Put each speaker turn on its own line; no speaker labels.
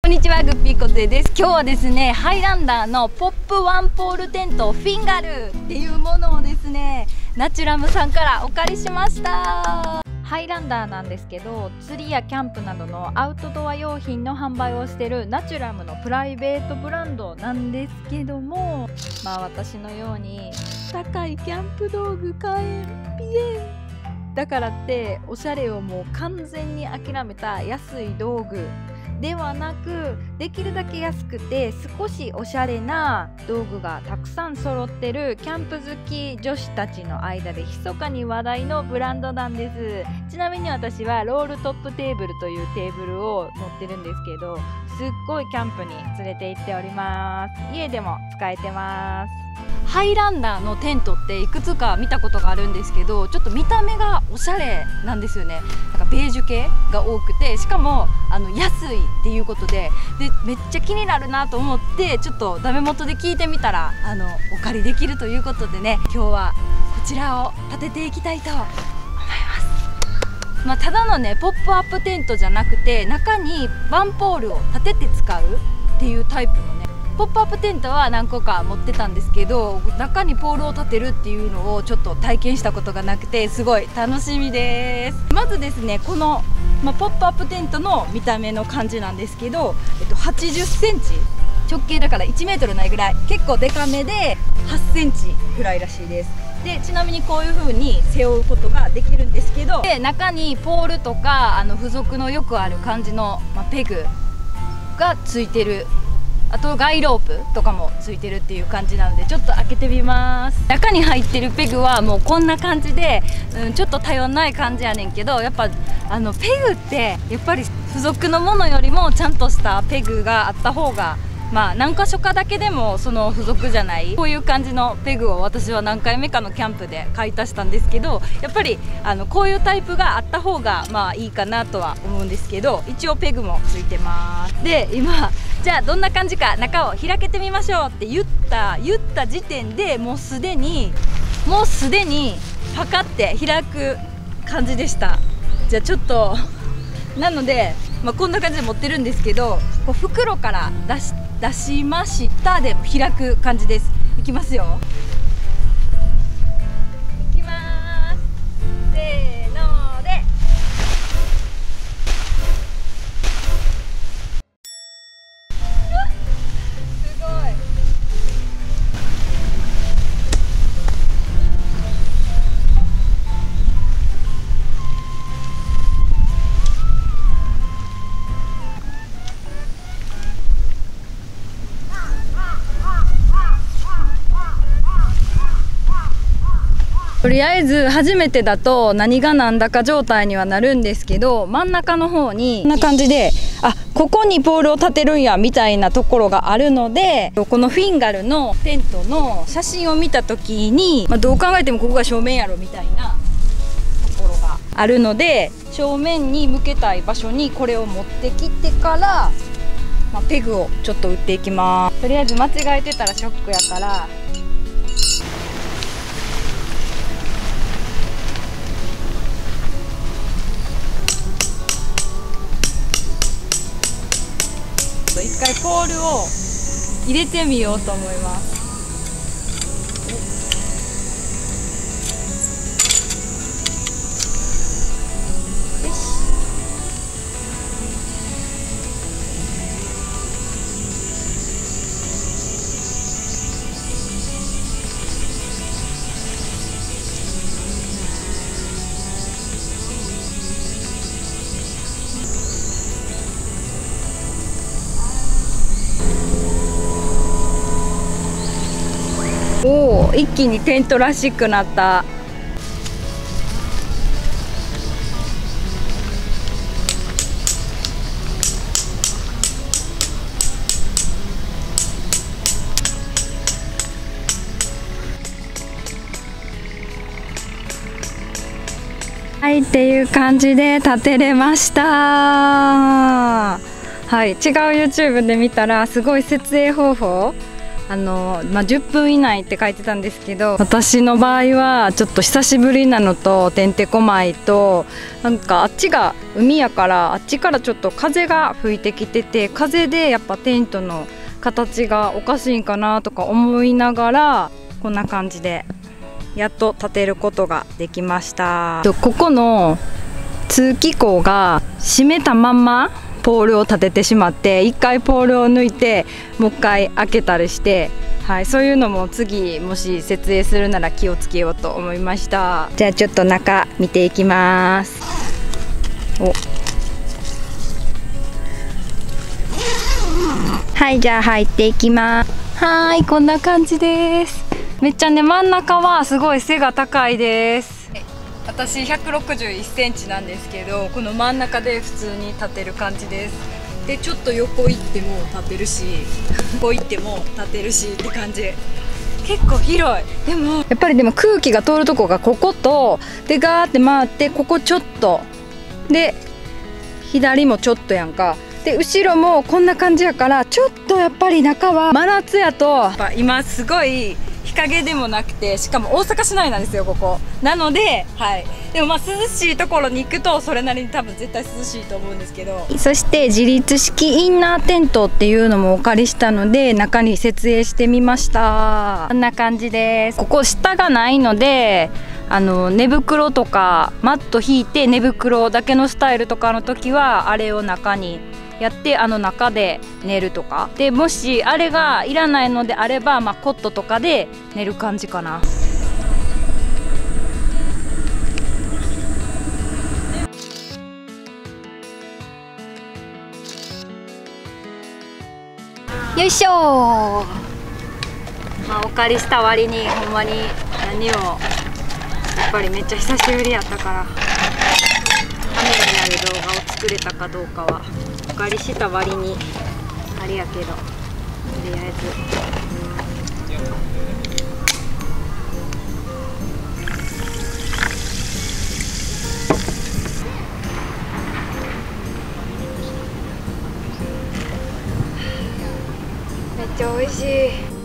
こんにちは、グッピーこずえです。今日はですね、ハイランダーのポップワンポールテントフィンガルっていうものをですね、ナチュラムさんからお借りしました。ハイランダーなんですけど、釣りやキャンプなどのアウトドア用品の販売をしているナチュラムのプライベートブランドなんですけども、私のように高いキャンプ道具買えんピエンだからっておしゃれをもう完全に諦めた安い道具ではなく、できるだけ安くて少しおしゃれな道具がたくさん揃ってるキャンプ好き女子たちの間で密かに話題のブランドなんです。ちなみに私はロールトップテーブルというテーブルを持ってるんですけど、すっごいキャンプに連れて行っております。家でも使えてます。ハイランダーのテントっていくつか見たことがあるんですけど、ちょっと見た目がおしゃれなんですよね。なんかベージュ系が多くて、しかも安いっていうことでめっちゃ気になるなと思って、ちょっとダメ元で聞いてみたらお借りできるということでね、今日はこちらを立てていきたいと思います。ただのねポップアップテントじゃなくて、中にワンポールを立てて使うっていうタイプのねポップアップテントは何個か持ってたんですけど、中にポールを立てるっていうのをちょっと体験したことがなくて、すごい楽しみです。まずですね、この、ポップアップテントの見た目の感じなんですけど、80センチ直径だから1メートルないぐらい、結構デカめで8センチぐらいらしいです。でちなみにこういう風に背負うことができるんですけど、で中にポールとか付属のよくある感じの、ペグがついてる、あとガイロープとかもついてるっていう感じなので、ちょっと開けてみます。中に入ってるペグはもうこんな感じで、ちょっと頼んない感じやねんけど、やっぱペグってやっぱり付属のものよりもちゃんとしたペグがあった方が、何箇所かだけでもその付属じゃないこういう感じのペグを私は何回目かのキャンプで買い足したんですけど、やっぱりこういうタイプがあった方がいいかなとは思うんですけど、一応ペグもついてます。で今じゃあどんな感じか中を開けてみましょうって言った時点でもうすでにパカって開く感じでした。じゃあちょっとなので、こんな感じで持ってるんですけど、こう袋から出しましたで開く感じです。いきますよ。いきます。せーので。すごい。とりあえず初めてだと何が何だか状態にはなるんですけど、真ん中の方にこんな感じで、ここにポールを立てるんやみたいなところがあるので、このフィンガルのテントの写真を見た時に、どう考えてもここが正面やろみたいなところがあるので、正面に向けたい場所にこれを持ってきてから、ペグをちょっと打っていきます。とりあえず間違えてたらショックやから、一回ポールを入れてみようと思います。よし。おお、一気にテントらしくなった。はい、っていう感じで立てれました。はい、違う YouTube で見たらすごい設営方法 10分以内って書いてたんですけど、私の場合はちょっと久しぶりなのとてんてこまいと、なんかあっちが海やからあっちからちょっと風が吹いてきてて、風でやっぱテントの形がおかしいんかなとか思いながら、こんな感じでやっと立てることができました。ここの通気口が閉めたまんまポールを立ててしまって、一回ポールを抜いてもう一回開けたりして、はい、そういうのも次もし設営するなら気をつけようと思いました。じゃあちょっと中見ていきます。はい、じゃあ入っていきます。はい、こんな感じです。めっちゃね、真ん中はすごい背が高いです。私161センチなんですけど、この真ん中で普通に立てる感じです。でちょっと横行っても立てるし、横行っても立てるしって感じ。結構広い。でもやっぱり空気が通るとこがこことでガーって回って、ここちょっとで左もちょっとやんか。で後ろもこんな感じやから、ちょっとやっぱり中は真夏やと今すごい日陰でもなくて、しかも大阪市内なんですよここなので、はい、でも涼しいところに行くとそれなりに多分絶対涼しいと思うんですけど、そして自立式インナーテントっていうのもお借りしたので中に設営してみました。こんな感じです。ここ下がないので寝袋とかマット引いて寝袋だけのスタイルとかの時はあれを中にやって中で寝るとかで、もしあれがいらないのであれば、コットとかで寝る感じかな。よいしょー。お借りした割にほんまに何をやっぱりめっちゃ久しぶりやったから、ためになる動画を作れたかどうかはお借りした割にあれやけど、とりあえず、めっちゃ美味しい。